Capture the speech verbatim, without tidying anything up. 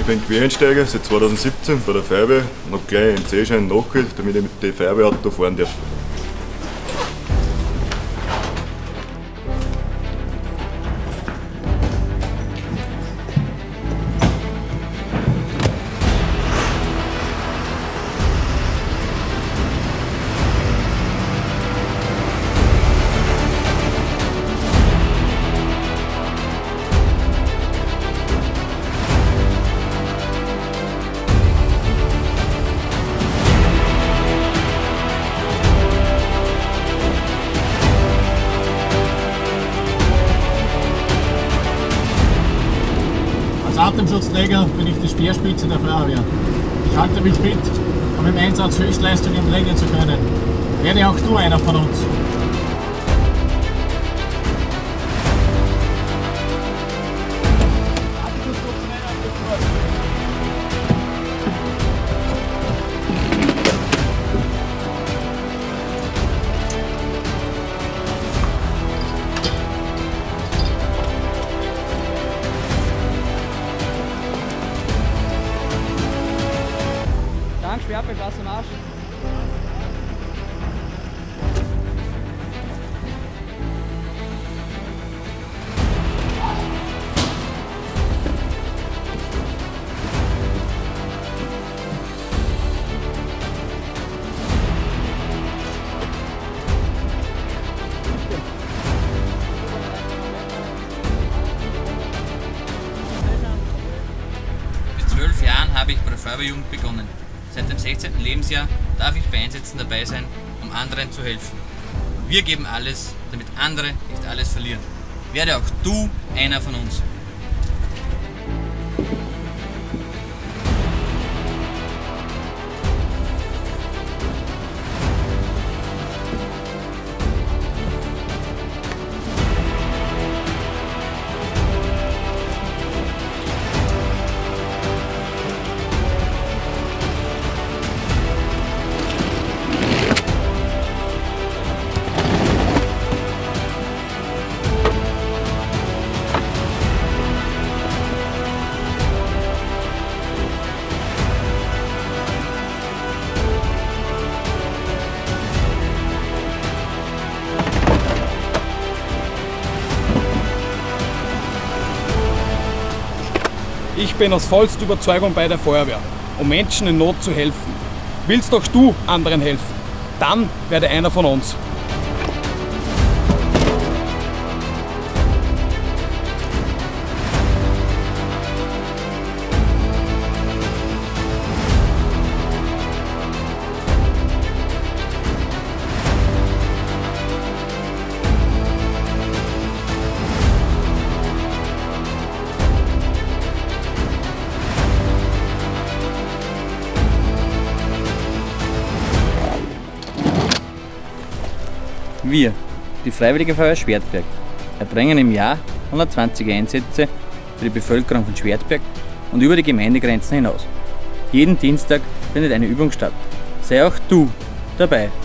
bin Quereinsteiger seit zweitausendsiebzehn bei der Feuerwehr und habe gleich einen C-Schein nachgeholt, damit ich mit dem Feuerwehrauto fahren darf. Als Atemschutzträger bin ich die Speerspitze der Feuerwehr. Ich halte mich fit, um im Einsatz Höchstleistungen bringen zu können. Werde auch du einer von uns. Dank, Schwertberg, was am Arsch. Mit zwölf Jahren habe ich bei der Feuerwehrjugend begonnen. Seit dem sechzehnten Lebensjahr darf ich bei Einsätzen dabei sein, um anderen zu helfen. Wir geben alles, damit andere nicht alles verlieren. Werde auch du einer von uns. Ich bin aus vollster Überzeugung bei der Feuerwehr, um Menschen in Not zu helfen. Willst doch du anderen helfen? Dann werde einer von uns. Wir, die Freiwillige Feuerwehr Schwertberg, erbringen im Jahr hundertzwanzig Einsätze für die Bevölkerung von Schwertberg und über die Gemeindegrenzen hinaus. Jeden Dienstag findet eine Übung statt. Sei auch du dabei.